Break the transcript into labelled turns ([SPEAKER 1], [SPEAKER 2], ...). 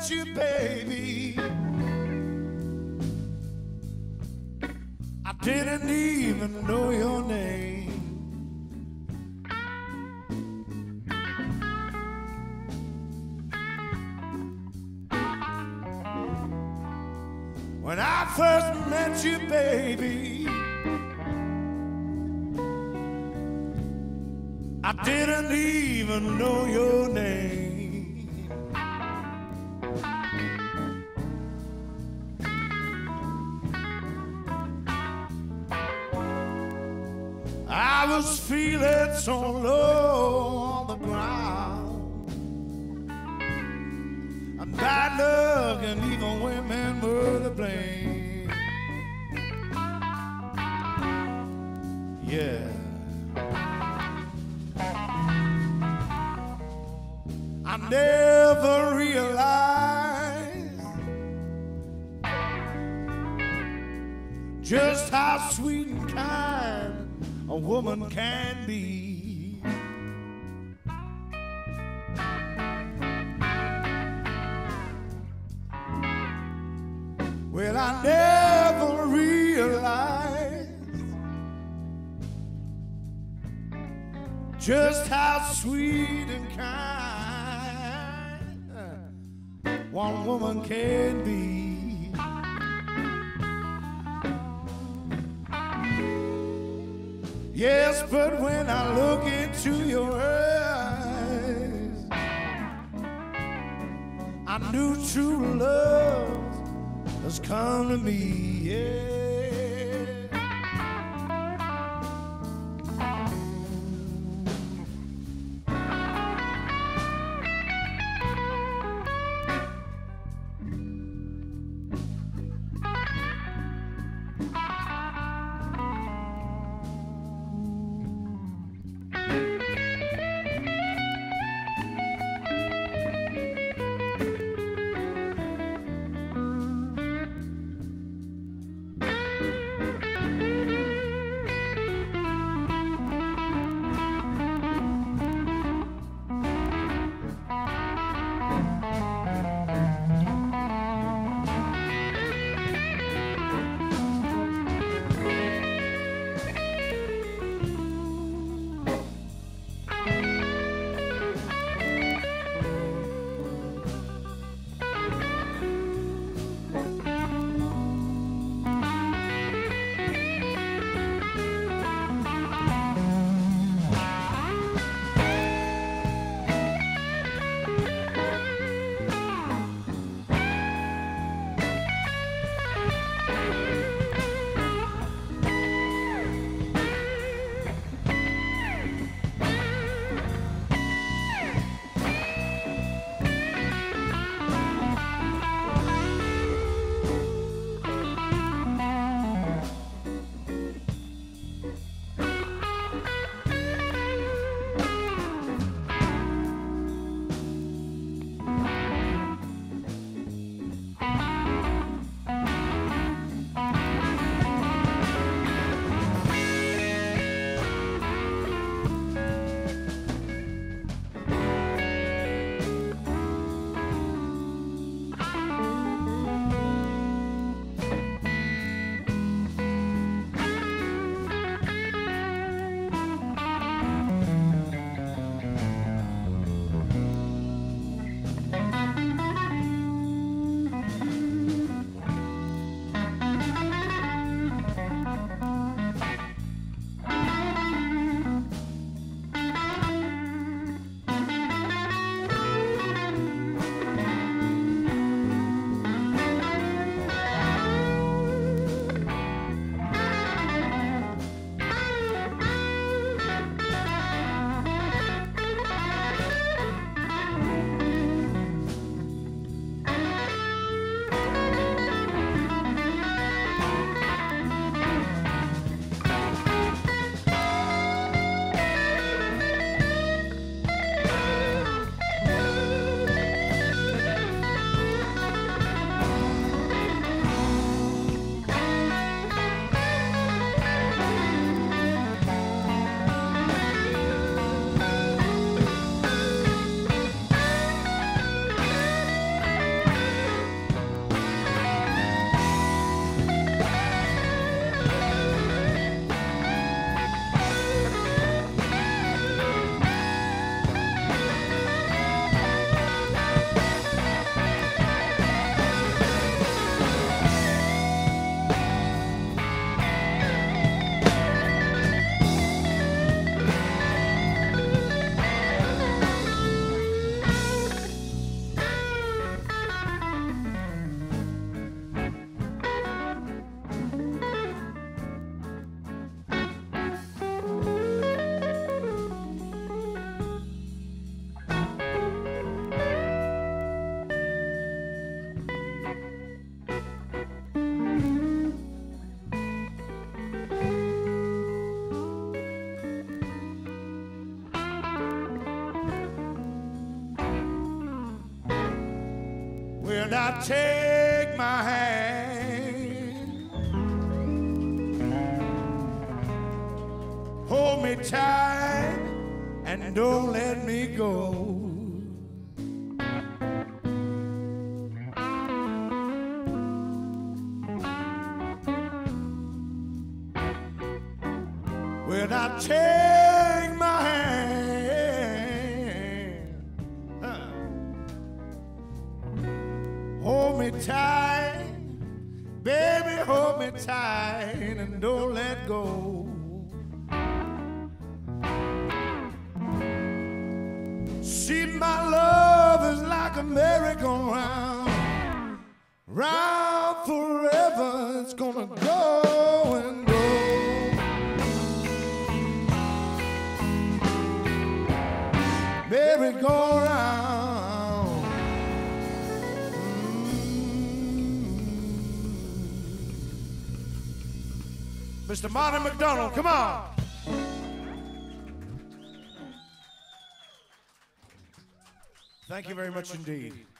[SPEAKER 1] met you, baby, I didn't even know your name. When I first met you, baby, I didn't even know your name. I was feeling so low on the ground, and bad luck and even women were to blame. Yeah, I never realized just how sweet and kind a woman can be. Well, I never realized just how sweet and kind one woman can be. Yes, but when I look into your eyes, I knew true love has come to me. Yeah. I take my hand, hold me tight and don't let me go. When I take my hand, hold me tight, baby, hold me tight and don't let go. See, my love is like a merry-go-round, round forever, it's gonna go and go. Merry-go-round. Mr. Martin McDonald, come on. Thank you very much indeed.